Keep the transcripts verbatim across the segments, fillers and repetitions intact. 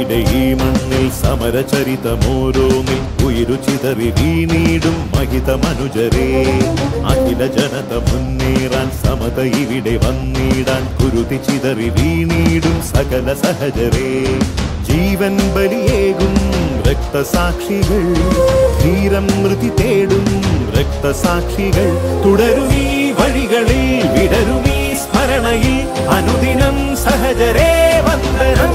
ഇവിടെ ഈ മണ്ണിൽ സമരചരിതമോരോന്നിൽ ഉയരു ചിതറി വീണീടും മഹിത മനുജരേ. അഖില ജനത മുന്നേറാൻ സമത ഇവിടെ വന്നിടാൻ കുരുതി ചിതറി വീണീടും സകല സഹജരേ. ജീവൻ ബലിയേകും രക്തസാക്ഷികൾ, ധീരം മൃതി തേടും രക്തസാക്ഷികൾ. തുടരുമീ വഴികളിൽ വിടരുമീ സ്മരണയിൽ അനുദിനം സഹജരേ വന്ദനം.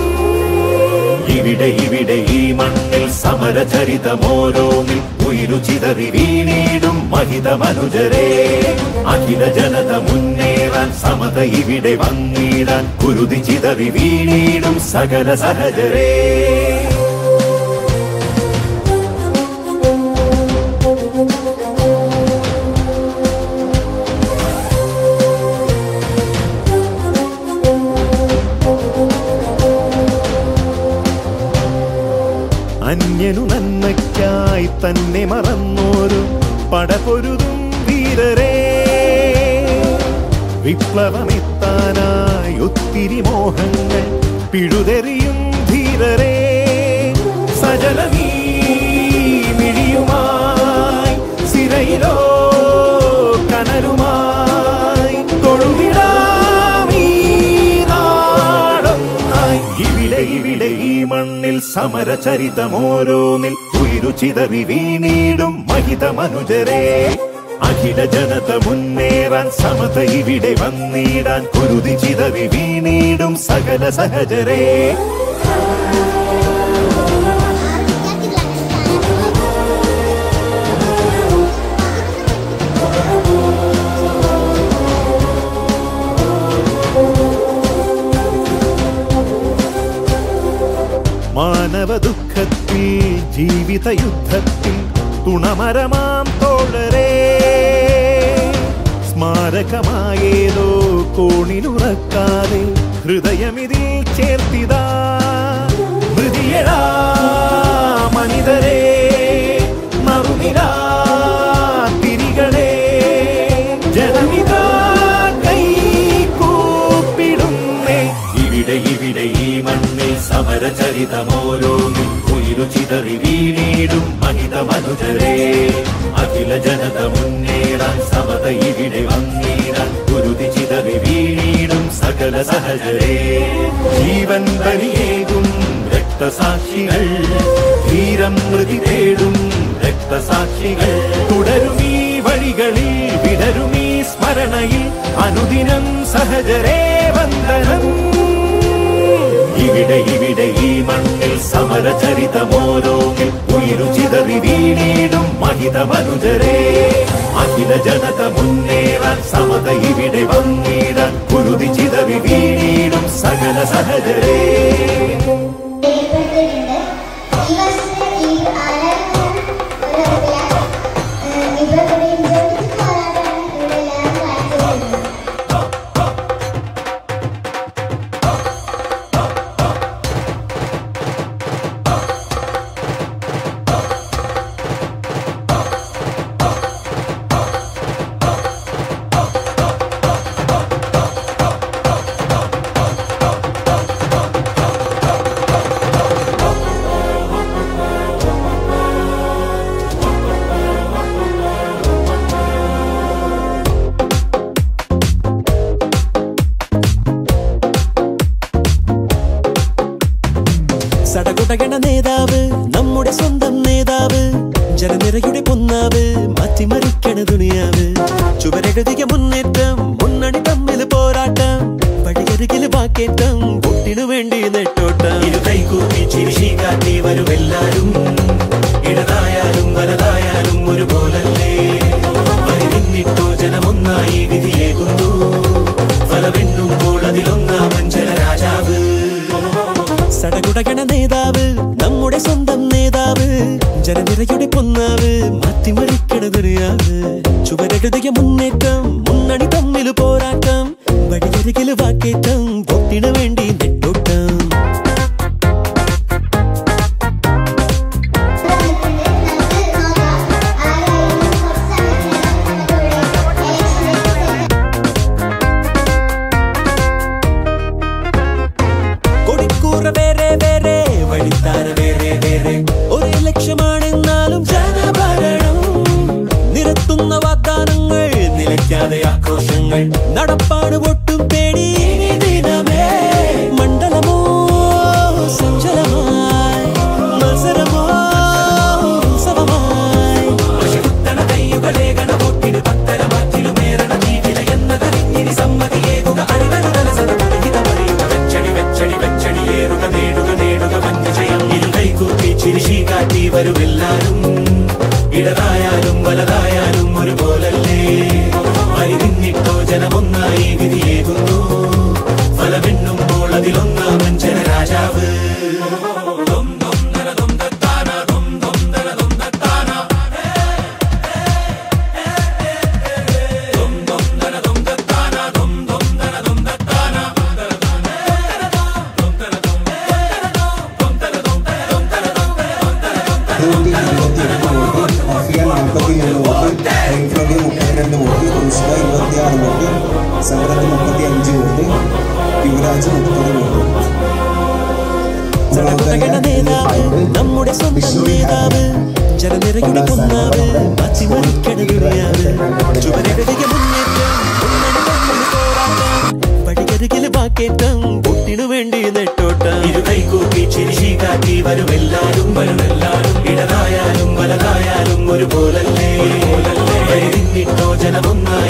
ഇവിടെ ഇവിടെ ഈ മണ്ണിൽ സമരചരിതമോരോന്നിൽ ഉയരു ചിതറി വീണീടും മഹിത മനുജരേ. അഖില ജനത മുന്നേറാൻ സമത ഇവിടെ വന്നിടാൻ കുരുതി ചിതറി വീണീടും സകല സഹജരേ. അന്യനു നന്മയ്ക്കായി തന്നെ മറന്നോരു പടപൊരുതും വീരരേ. വിപ്ലവമെത്താനായി ഒത്തിരി മോഹങ്ങൾ പിഴുതെറിയും ധീരരേ. സജലമീ മിഴിയുമായി സിരയിലോ കനലുമായി തൊഴുവിടാമീ നാടൊന്നായി. ഇവിടെ ഇവിടെ ഈ മണ്ണിൽ സമരചരിതമോരോന്നിൽ ഉയരു ചിതറി വീണീടും മഹിത മനുജരേ. അഖില ജനത മുന്നേറാൻ സമത ഇവിടെ വന്നിടാൻ കുരുതി ചിതറി വീണീടും സകല സഹജരേ. മാനവ ദുഃഖത്തിൽ ജീവിത യുദ്ധത്തിൽ തുണമരമാം തോഴരേ. സ്മാരകമായേതോ കോണിലുറക്കാതെ ഹൃദയമിതിൽ ചേർത്തിതാ. ഹൃദയടാ മനിതരേ മറുനിരാ തിരികളേ. ജനമിതാ കൈ കൂപ്പിടുന്നേ. ഇവിടെ ഇവിടെ ഈ മണ്ണിൽ സമരചരിതമോരോന്നിൽ ഉയരു ചിതറി വീണീടും മഹിത മനുജരേ. അഖില ജനത മുന്നേറാൻ സമത ഇവിടെ വന്നിടാൻ കുരുതി ചിതറി വീണീടും സകല സഹജരേ. ജീവൻ ബലിയേകും രക്തസാക്ഷികൾ, ധീരം മൃതി തേടും രക്തസാക്ഷികൾ. തുടരുമീ വഴികളിൽ വിടരുമീ സ്മരണയിൽ അനുദിനം സഹജരേ വന്ദനം. ഇവിടെ ഇവിടെ ഈ മണ്ണിൽ സമരചരിതമോരോന്നിൽ ഉയരു ചിതറി വീണീടും മഹിത മനുജരേ. അഖില ജനത മുന്നേറാൻ സമത ഇവിടെ വന്നിടാൻ കുരുതി ചിതറി വീണീടും സകല സഹജരേ. സടകുടകണ നേതാവ് നമ്മുടെ സ്വന്തം നേതാവ്. ജനനിരയുടെ പൊന്നാവ് മാറ്റിമറിക്കണ ദുനിയാവ്. ചുവരെഴുതിയ മുന്നേറ്റം മുന്നണി തമ്മിൽ പോരാട്ടം. വഴിയരികില് വാക്കേറ്റം പൊട്ടിനു വേണ്ടി നെട്ടോട്ടം. ഇരു കൈകൂപ്പി ചിരിശി കാട്ടി വരുമെല്ലാരും. ഇടതായാലും വലതായാലും ഒരുപോലല്ലേ. വരി നിന്നിട്ടോ ജനമൊന്നായി വിധിയേകുന്നു. ഫലമെണ്ണുമ്പോൾ അതിലൊന്നാമൻ ജനരാജാവ്. സടകുടകണ നേതാവ് നമ്മുടെ സ്വന്തം നേതാവ്. ജനനിരയുടെ പൊന്നാവ് മാറ്റിമറിക്കണ ദുനിയാവ്. ചുവരെഴുതിയ മുന്നേറ്റം മുന്നണി തമ്മിൽ പോരാട്ടം. വഴിയരികില് വാക്കേറ്റം പൊട്ടിനു വേണ്ടി നെട്ടോട്ടം. കൊടിക്കൂറ വേറെ വേറെ ഞങ്ങൾ നടപ്പാണ് ഒട്ടും പേടി ദിനമേ മണ്ഡലമോ സഞ്ചലമായി മത്സരമോ ഉത്സവമായി കുത്തണ കയ്യുകളെ ഗണപൊട്ടിന് പത്തര മറ്റിലുമേറണ ജീവിത എന്നതറിഞ്ഞിനി സമ്മതിയേകുക അണിതനുതല സദപരിഹിതമറിയുക വെച്ചടി വെച്ചടി വെച്ചടിയേറുക നേടുക നേടുക വന്യജയം ഇരു കൈകൂപ്പി ചിരിശി കാട്ടി വരുമെല്ലാരും ഇടതായാലും വലതായാലും ഒരുപോലല്ലേ അരിതിന്നിട്ടോ ജനമൊന്നായി വിധിയേകുന്നു ഫലമെണ്ണുമ്പോൾ അതിലൊന്നാമൻ ജനരാജാവ് സമരത്ത് മുപ്പത്തി അഞ്ച് വോട്ട് യുവരാജ് മുപ്പത് വോട്ട് നമ്മുടെ സ്വന്തം നേതാവ് ജനനിരയുടെ പൊന്നാവ് മാറ്റിമറിക്കണ ദുനിയാവ് ചുവരെഴുതിയ മുന്നേറ്റം പടികരുകില് വാക്കേറ്റം പൊട്ടിനു വേണ്ടി നെട്ടോട്ടം ഇരു കൈകൂപ്പി ചിരിശി കാട്ടി വരുമെല്ലാരും വരുമെല്ലാരും ഇടതായാലും വലതായാലും ഒരുപോലല്ലേ തിന്നിട്ടോ ജനമൊന്നായി